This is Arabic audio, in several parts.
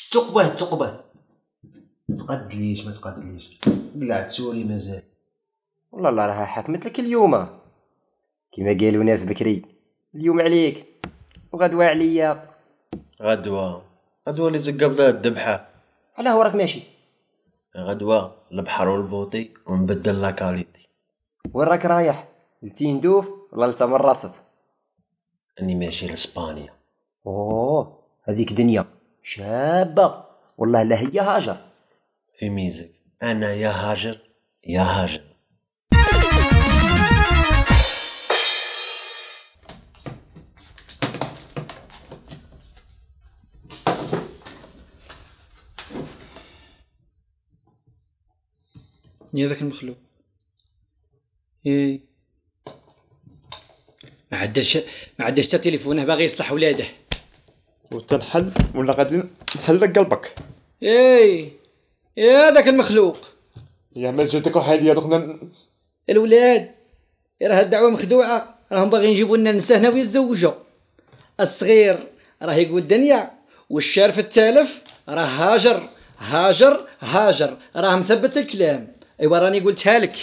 تقبه تقدليش ما تقدليش بلعتولي مازال. والله الله راها حكمت لك اليوم كما قالوا ناس بكري، اليوم عليك وغدوة عليا. غدوة اللي زقا بلا الذبحة. علاه وراك ماشي؟ غدوة البحر والبوطي ونبدل لاكاليتي. وين راك رايح؟ لتيندوف ولا لتمرست؟ اني ماشي لاسبانيا. اوه هذيك دنيا شابة والله، لا هي هاجر في ميزك انا يا هاجر يا هاجر. يا ذاك المخلوق ايه ما عداش حتى تليفونه باغي يصلح ولاده. وتنحل ولا غادي نحل لك قلبك؟ ايه يا ذاك المخلوق يا ما جاتك وحاليا دوك الولاد راه الدعوه مخدوعه، راهم باغيين يجيبوا لنا نساء هنا ويتزوجوا. الصغير راه يقول دنيا، والشارف التالف راه هاجر هاجر هاجر، راه مثبت الكلام. ايوا راني قلتها لك.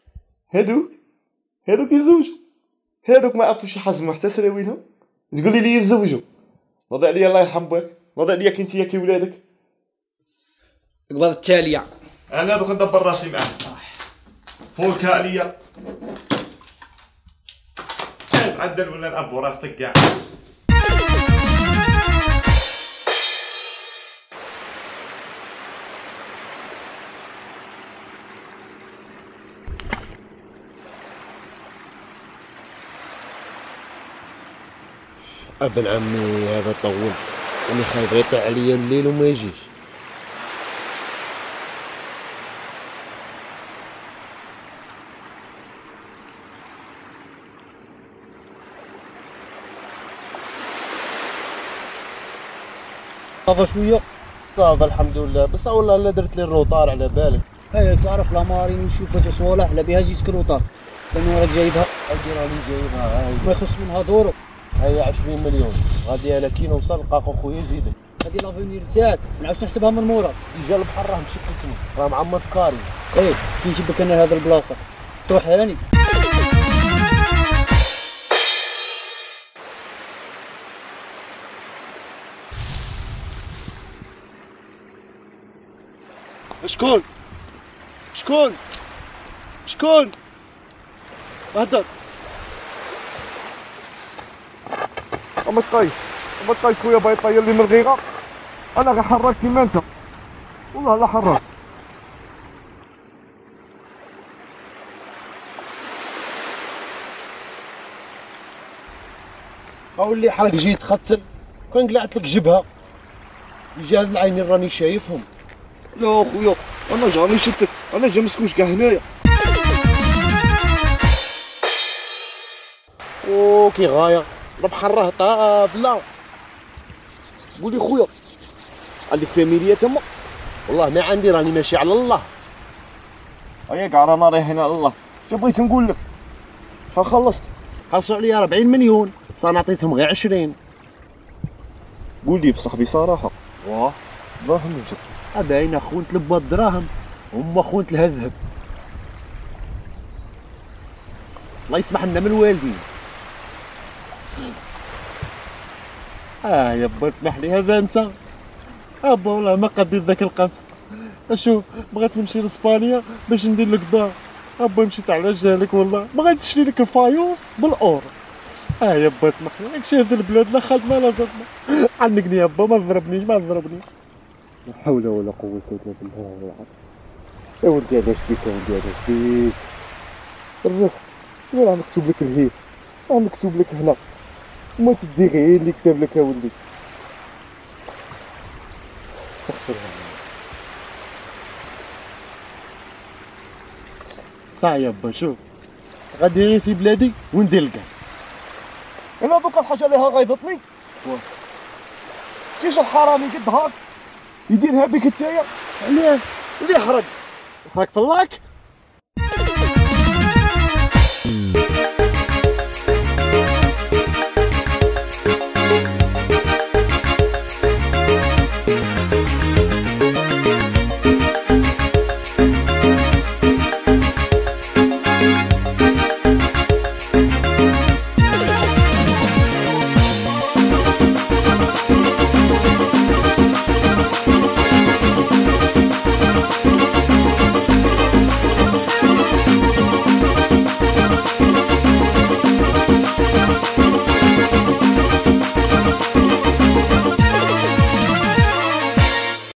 هادوك يزوجوا، هادوك ما عرفوش يحزموا حتى سراويلهم، تقولي لي يتزوجوا؟ وضع لي الله يرحم باك، وضع لي كنتي كي ولادك. قبض التاليه انا دوك ندبر راسي معاه. فولكا عليا تعدل ولا نعبو راسك كاع. ابن عمي هذا طول، اني خايف يطلع عليا الليل وما يجيش. صافا شويه صافا الحمد لله، بس والله لا درت لي الروطار على بالك. هيا تعرف لاماري نشوفها صوالح لا بها جيت كروطار، لما راك جايبها اجي راني جايبها هاي ما يخص منها دورو. هي 20 مليون غادي انا كي نوصل نلقى خويا يزيدك. هذه لافونير تاعك ما نعاودش نحسبها من مورا. جا البحر راه مشككني، راه معمر فكاري. ايه كي نجيبك انا هذا البلاصه تروح هاني. شكون هدر؟ اما تقايش خويا باغي طير لي من الغيغه، انا غير حراك كيما انت، والله لا حراك. اللي حرق جيت تختل كان قلعت لك جبهه. يجي هاد العينين راني شايفهم. لا خويا انا جاني شتت، انا جا مسكوش كاع هنايا. كي غايه البحر راه طافله. قولي خويا عندك فاميليا تما؟ والله ما عندي، راني ماشي على الله. هيا كاع رانا رايحين على الله. شنو بغيت نقول لك؟ شحال خلصت؟ خلصوا عليا 40 مليون، بصح انا عطيتهم غير 20. قول لي بصاحبي صراحه. واه دراهم نجيب. باينه خونة لبا الدراهم هما خونة الذهب. الله يسمح لنا من الوالدين. يا با اسمح لي، هذا انت با والله ما قديت ذاك القنت. اشوف بغيت نمشي لاسبانيا باش ندير لك دار، با مشيت على جالك والله، بغيت نشري لك الفايوس بالاور. يا با اسمح لي، راك شايف البلاد لا خدمه لا صدمه. عنقني يا با، ما تضربنيش ما تضربنيش. لا حول ولا قوة إلا بالله العظيم. يا ولدي علاش بيك يا ولدي علاش بيك؟ الرزق راه مكتوب لك الهيب، راه مكتوب لك هنا، وما تدي غير اللي كتب لك يا ولدي. استغفر الله. صاي يا با شوف، غادي غير في بلادي وندير الكاع. انا دوك الحاجه اللي غيظتني تيجي الحرامي قد هاك يديرها بك نتايا. علاه؟ اللي حرق في اللاك